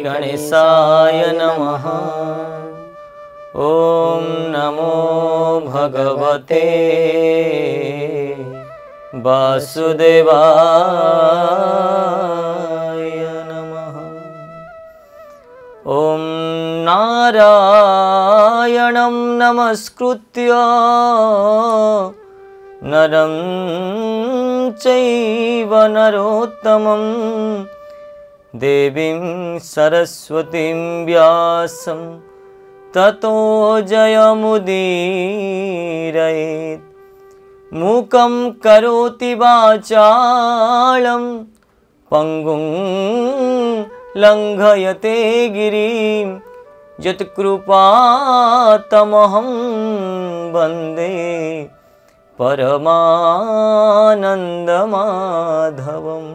गणेशाय नमः। ॐ नमो भगवते वासुदेवाय नमः। ॐ नारायणं नमस्कृत्य नरं चैव नरोत्तमं देवीं सरस्वतीं व्यासं ततो जयमुदीरयेत्। मूकं करोति वाचालं पंगुं लंघयते गिरिं यत्कृपातमहं वन्दे परमानन्दमाधवम्।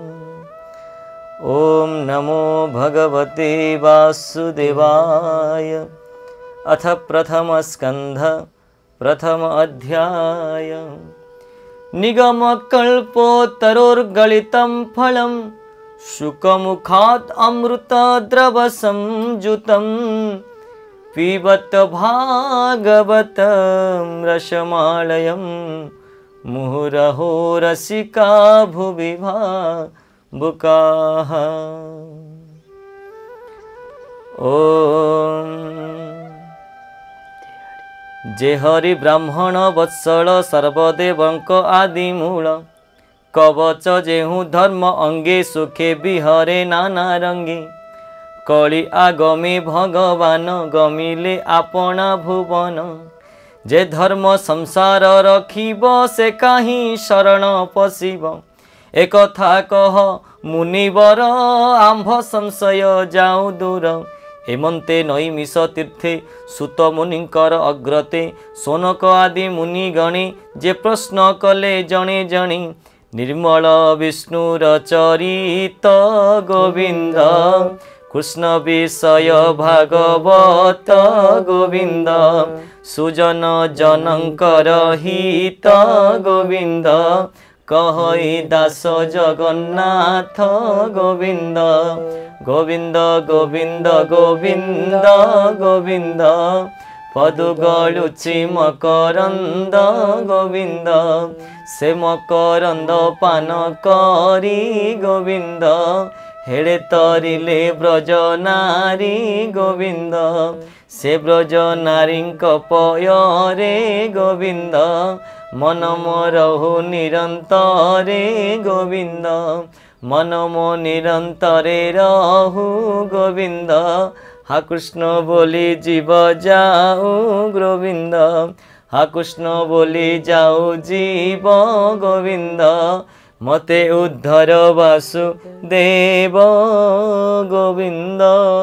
ॐ नमो भगवते वासुदेवाय। अथ प्रथमस्कन्ध प्रथम अध्याय। निगमकल्पोत्तरोर्गलितं फलं शुकमुखात् अमृतद्रवसंयुतं पिबत भागवतं रसमालयं मुहुरहो रसिका भुवि भावुकाः। ॐ जे हरि ब्राह्मण वत्सल सर्वदेवंक आदि मूल कवच जेहु धर्म अंगे सुखे बिहरे नाना रंगे। कली आगमे भगवान गमिले आपना भुवन। जे धर्म संसार रखिब से काहि शरण पशिब। एक था कह मुनिवर आंभ संशय जाऊ दूर। हेमंते नैमिष तीर्थे सुत मुनिकर अग्रते सोनक आदि मुनि गणे जे प्रश्न कले जणे जणे। निर्मल विष्णुर चरित गोविंद कृष्ण विषय भागवत गोविंद। सुजन जनकर हित गोविंद कहई दास जगन्नाथ गोविंद। गोविंद गोविंद गोविंद गोविंद पदुगलुचि मकरंद गोविंद। से मकरंद पान करी गोविंद हेड़े तरिले ब्रज नारी गोविंद। से ब्रज नारी पयरे गोविंद मन मोरहु निरंतरे गोविंद। मन मो निरंतरे रहु गोविंद। हा कृष्ण बोली जीव जाऊ गोविंद। हा कृष्ण बोली जाऊ जीव गोविंद। मते उद्धर वासुदेव गोविंद।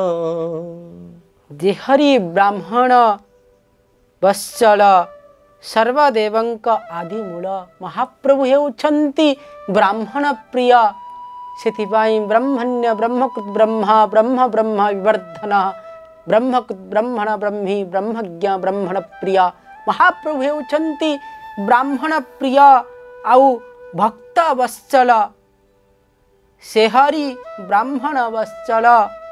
जे हरि ब्राह्मण वत्सल सर्वदेवंक आदिमूल महाप्रभु हेउछन्ति ब्राह्मण प्रिय। सेथिपाई ब्रह्मण्य ब्रह्मकृत ब्रह्मा ब्रह्म ब्रह्म विवर्धन ब्रह्मकृत ब्रह्मण ब्रह्मी ब्रह्मज्ञ ब्रह्मण प्रिय। महाप्रभु हेउछन्ति ब्राह्मण प्रिय आउ भक्त वत्सल। से हरि ब्राह्मण वत्सल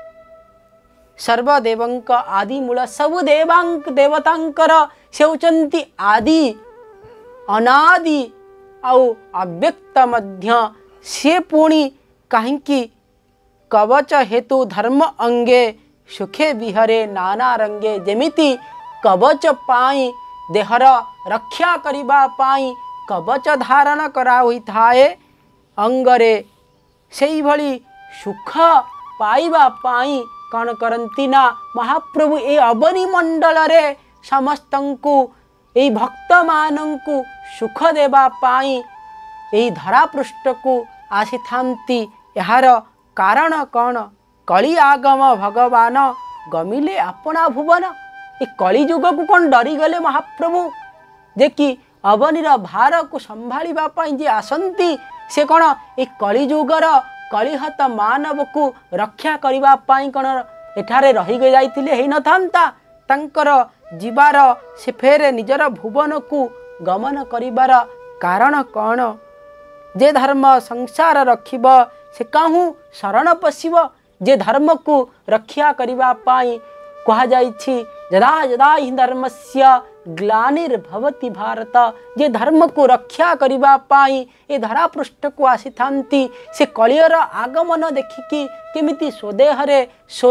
सर्वदेवंक आदिमूल सबु देवांक देवतांकर से होचंती आदि अनादि आउ अव्यक्त मध्य। से पुणी कहीं कवच हेतु धर्म अंगे सुखे विहरे नाना रंगे। जेमिति कवच पाई देहर रक्षा करिबा पाई कवच धारण करा हुई थाए अंगरे सेई भली सुख पाइबा पाई कौन करती ना महाप्रभु ए अवनी मंडल रे समस्तंकु ए भक्त मानंकु सुख देबा पाई ए धरा पृष्ठ को आसी थांती। यार कारण कौन? कली आगम भगवान गमिले आपना भुवन। ए कली जुग को कौन डरी गले महाप्रभु जे कि अवनीर भार को संभाळिबा पाई जे आसंती से कौन ए कली जुगर कलिहत मानव को रक्षा करिबा पाई कौन एठारे रही जाइतिले हेई न थांता। तांकर जीवार से फेर निजर भुवन को गमन करिबार कारण कौन? जे धर्म संसार रखिब से काहू शरण पशिब। जे धर्म को रक्षा करिबा पाई कहा जाइछि यदा यदा हि धर्मस्य ग्लानिर्भवति भारत। जे धर्म को रक्षा करिबा पाई ए धरा पृष्ठ को आसी थांती से कलियर आगमन देखिकी केमिति स्वदेहरे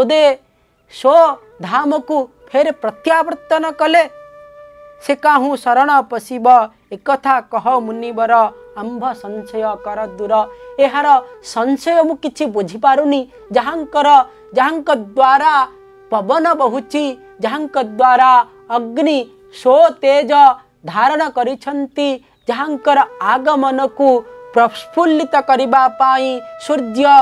स्व धाम को फेर प्रत्यावर्तन कले से काहू शरण पशिब एकथा कह मुनिवर आंभ संशय कर दूर। एहार संशय मु किछि बुझी पारुनी जहांक द्वारा पवन बहुची जहांक द्वारा अग्नि सो तेज धारण करिछंती जहांकर आगमन को प्रस्फुल्लित करिबा पाई सूर्य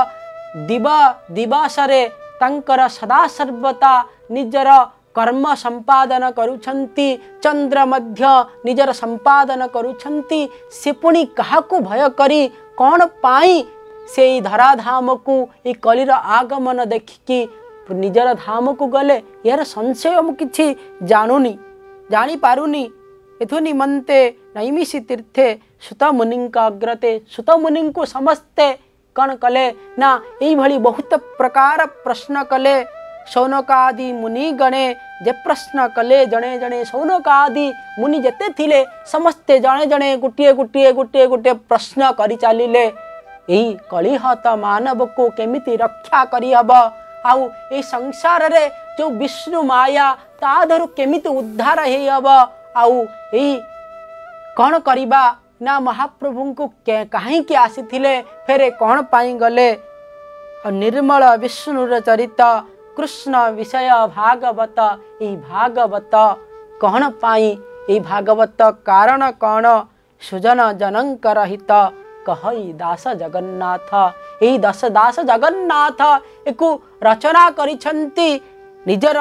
दिवसरे तांकर सदा सर्वदा निजर कर्म संपादन करुछंती चंद्र मध्य निजर संपादन करुछंती से पुणी काहाकू भय करी कौन पाई से धराधाम को ए कलिर आगमन देखिकी निजर धाम को गले यार संशय मु किछि जानी पारुनी एथु निमंते नैमिषि तीर्थे सुत मुनि अग्रते सुत मुनि को समस्ते कण कले ना यही भली बहुत प्रकार प्रश्न कले शौनकादि मुनि गणे जे प्रश्न कले जणे जणे शौनकादि मुनि जेते थिले समस्ते जणे जणे गोटे प्रश्न करि चालिले एही कलिहत मानव को केमिति रक्षा करि हब आउ ए संसार रे जो विष्णु माया ता धरु केमिति उद्धार हे हब आउ एही कौन करिबा ना महाप्रभु को कहीं के आसीथिले फेरे कौन पाई गले निर्मल विष्णुर चरित कृष्ण विषय भागवत ई भागवत कौन पाई ई भागवत कारण कौन सुजन जनंकर हित कहई दास जगन्नाथ यही दास जगन्नाथ एको रचना करिछंती निजर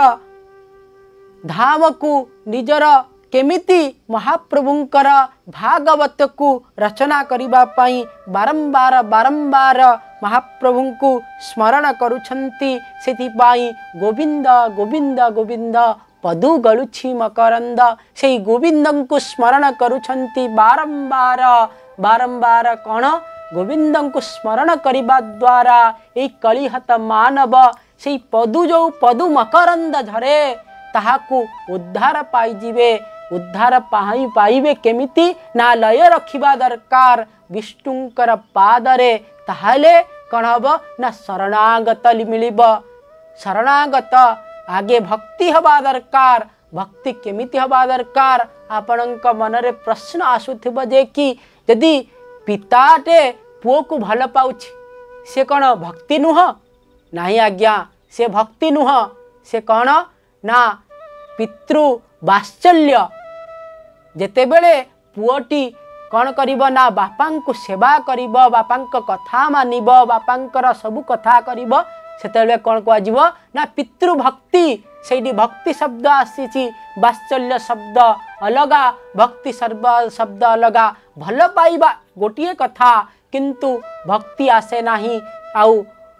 धाम को निजर केमिति महाप्रभुंकर भागवत को रचना करिबा पाई बारंबार महाप्रभु को स्मरण करुछंती सेथिपाई गोविंद गोविंद गोविंद पदु गलुछि मकरंद से गोविंद को स्मरण करुछंती बारंबार कौन गोविंद को स्मरण करिबा द्वारा ए कलिहत मानव से पदु जो पदु मकरंद झरे ताहाकू उद्धार पाई जिवे उद्धार पाइबे केमिति ना लय रखिबा दरकार विष्णुंकर पादरे ताहाले कौन हब ना शरणागत मिलिब शरणागत आगे भक्ति हवा दरकार भक्ति केमिति हवा दरकार आपणक मनरे प्रश्न आसुथिब जे कि यदि पिताटे पुओ को भल पाउछि से कौन भक्ति नुह नहीं आज्ञा से भक्ति नुह से कौन ना पितृ वात्सल्य जेते बेले पुओटी कौन करिब ना बापां को सेवा करिब बापां को कथा मानिब बापांकर सबु कथा करिब सेतेबेले कौन कुआजिब ना पितृभक्ति सेठी भक्ति शब्द आसीछि वात्सल्य शब्द अलगा भक्ति शब्द अलगा भल पाइबा गोटिए कथा किंतु भक्ति आसे नाही आउ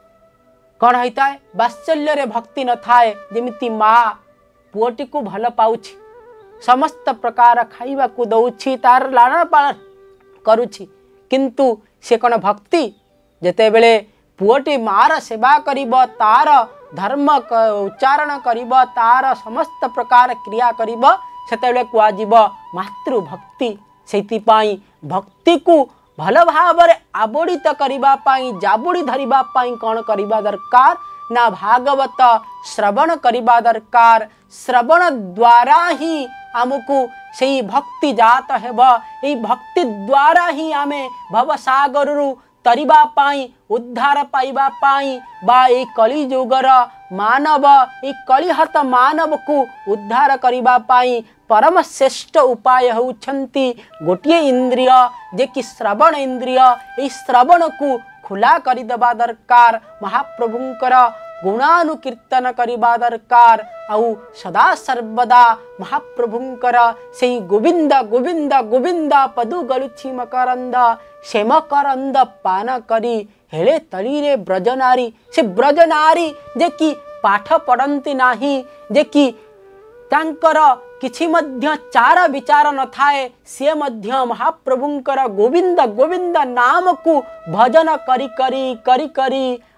कौन होता है वात्सल्य रे भक्ति न थाए जेमिति माँ पुओटी को भल पाउछि समस्त प्रकार खाइबा को दउछि तार लालन पालन करुछि किंतु से कौन भक्ति जेते बेले पुओटी मार सेवा करिब तार धर्म उच्चारण करिब तार समस्त प्रकार क्रिया करिब सेतेबेले कुआजिब मातृभक्ति सेतिपाई भक्ति को भल भाव आबोड़ित करिबा पाई जाबुड़ी धरिबा पाई कौन करिबा दरकार ना भागवत श्रवण करिबा दरकार श्रवण द्वारा ही आमको सही भक्ति जात हेब यही भक्ति द्वारा ही आमे भवसागर तरिबा पाई उद्धार पाइबा पाई बा ए कली जुगर मानव ए कलिहत मानव को उद्धार करिबा पाई परम श्रेष्ठ उपाय होउछंती गोटिए इंद्रिय जे कि श्रवण इंद्रिय ए श्रवण को खुला करि देबा दरकार महाप्रभुंकर गुणानुकीर्तन करिबा दरकार आउ सदा सर्वदा महाप्रभुंकर से गोविंद गोविंद गोविंद पदु गलुछि मकरंद से मकरंद पान करी हेले तली रे ब्रजनारी से ब्रजनारी जे कि पाठ पढ़ंती नाही जे कि तांकर किछि मध्य चार विचार न थाए से मध्य महाप्रभुंकर गोविंद गोविंद नाम को भजन करी करी करी करी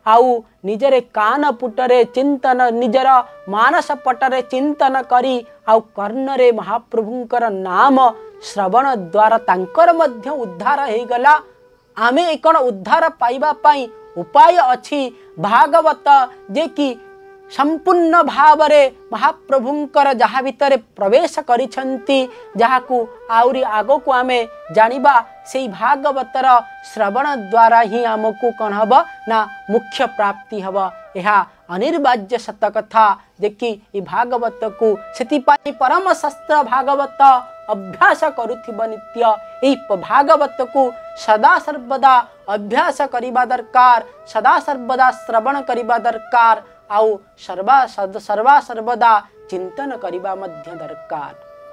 आउ निजरे कान पुटरे चिंतन निजर मानस पटरे चिंतन करी आउ कर्णरे महाप्रभुंकर नाम श्रवण द्वारा तांकर मध्य उद्धार हो गला। आमे कौन उद्धार पाइबा पाई उपाय अच्छी भागवत जे कि संपूर्ण भावरे महाप्रभुंकर जहाँ भितर प्रवेश करिछंती जहाँकू आउरी आगो को आमे जानिबा से भागवतर श्रवण द्वारा ही आमको कौन हब ना मुख्य प्राप्ति हब। यह अनिर्वाज्य सत कथा जे कि ई भागवत को सेतिपाई परम शास्त्र भागवत अभ्यास करुथिब नित्य ई भागवत को सदा सर्वदा अभ्यास करिबा दरकार, सदा सर्वदा श्रवण करिबा दरकार, आउ सर्वा सर्वदा चिंतन करिबा मध्य दरकार।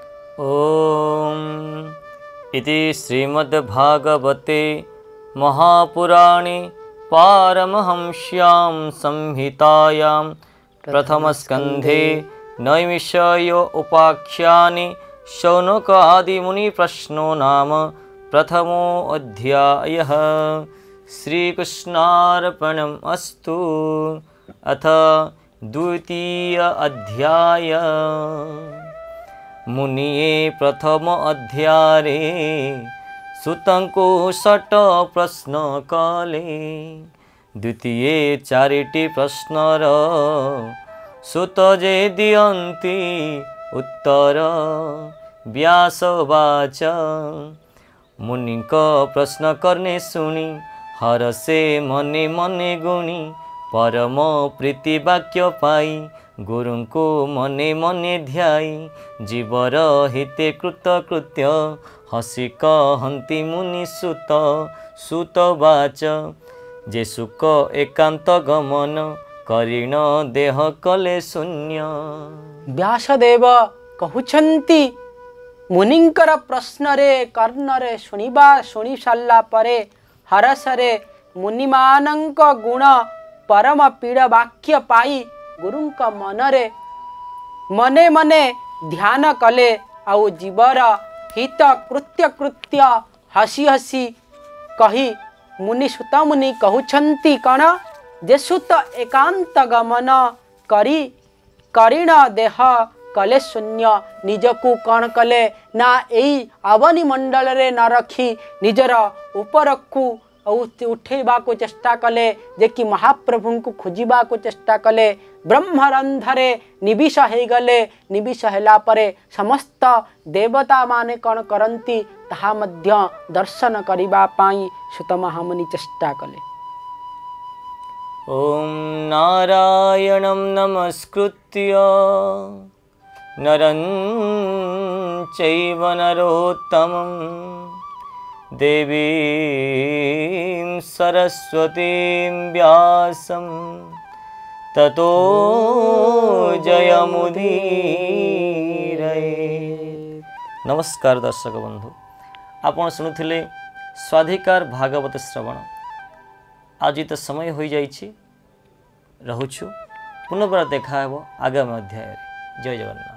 ओम इति श्रीमद्भागवते महापुराणे पारमहंस्यां संहितायां प्रथमस्कन्धे नैमिषयो उपाख्याने शौनक आदि मुनि प्रश्नो नाम प्रथमो अध्यायः। श्रीकृष्णार्पणम् अस्तु। अथ द्वितीय अध्याय। मुनिये प्रथम अध्याये सुतंको षट प्रश्न कले। द्वितीये चारिटी प्रश्नर सुत जे दियन्ति उत्तर व्यासवाच। मुनिक प्रश्न करने सुनी हरसे मने मने गुणी परम प्रीति वाक्य पाई गुरु को मने मने ध्याई जीवर हिते कृतकृत्य हसी कहन्ति मुनि सुत। सुतवाच जे सुख एकांत गमन करिण देह कले शून्य। व्यासदेव कहउछन्ति मुनिंकर प्रश्न रे कर्ण रे शुणी सारा परे हरसरे मुनिमानंक गुण परम पीड़ वाक्य पाई गुरुंक मनरे मने मने ध्यान कले आउ जीवर हित कृत्य कृत्य हसी हसी कही मुनि सुत मुनि कहउछन्ति कण जे सुत एकांत गमन करी करिण देह कले शून्य। निजकू कौन कले ना एई अवनी मंडल रे न रखी निजर उपरकू उठेबा को चेष्टा कले जे कि महाप्रभु को खोजिबा को चेष्टा कले। ब्रह्मरंधरे निविष हो गले। निविष होला परे समस्त देवता माने कौन करंती ताहा मध्य दर्शन करिबा पाई सुत महामुनि चेष्टा कले। ओम नारायणं नमस्कृत्य नरं चैव नरोत्तमं देवीं सरस्वतीं व्यासं ततो जयमुदीरये। नमस्कार दर्शक बंधु, आपण शुणुथिले स्वाधिकार भागवत श्रवण। आज तो समय हो जाइछि, रहुछु पुनः देखा आगामी अध्याय। जय जगन्नाथ।